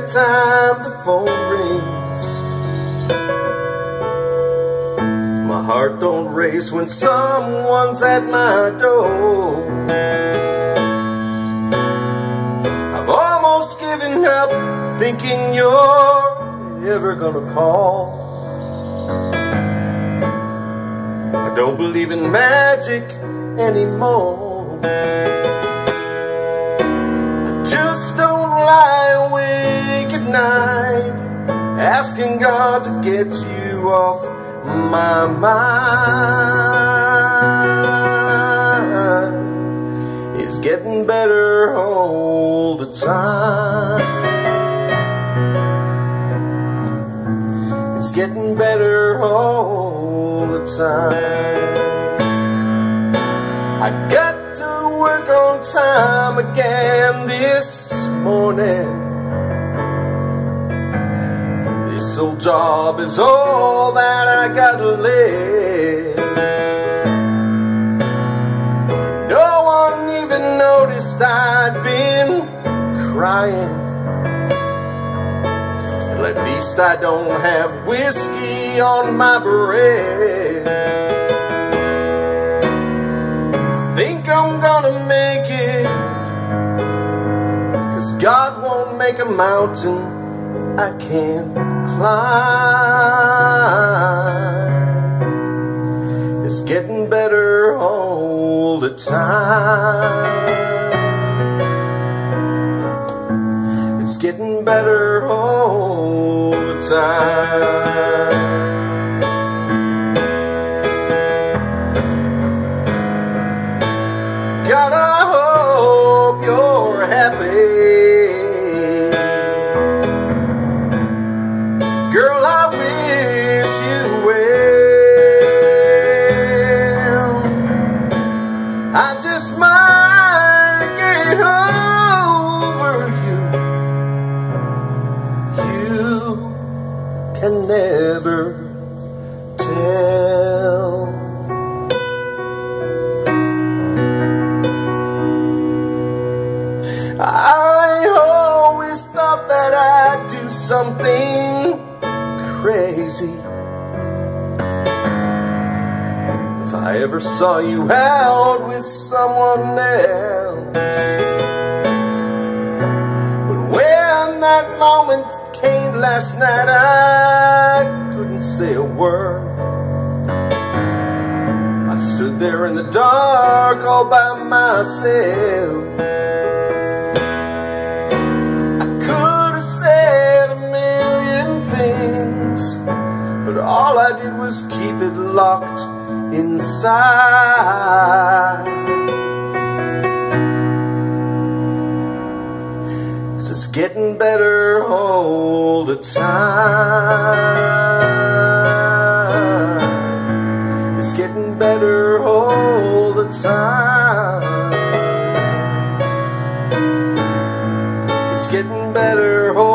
time the phone rings, my heart don't race when someone's at my door. I've almost given up thinking you're ever gonna call. I don't believe in magic anymore. I just don't lie awake at night asking God to get you off my mind. It's getting better all the time. It's getting better all the time. I got to work on time again this morning. This old job is all that I got left. No one even noticed I'd been crying. Well, at least I don't have whiskey on my breath. I think I'm gonna make it, 'cause God won't make a mountain I can't climb. It's getting better all the time. It's getting better all the time. God, I hope you're happy. Girl, I wish you well. I just might get over you. You can never tell. I always thought that I'd do something crazy if I ever saw you out with someone else. But when that moment came last night, I couldn't say a word. I stood there in the dark all by myself. But all I did was keep it locked inside. 'Cause it's getting better all the time. It's getting better all the time. It's getting better all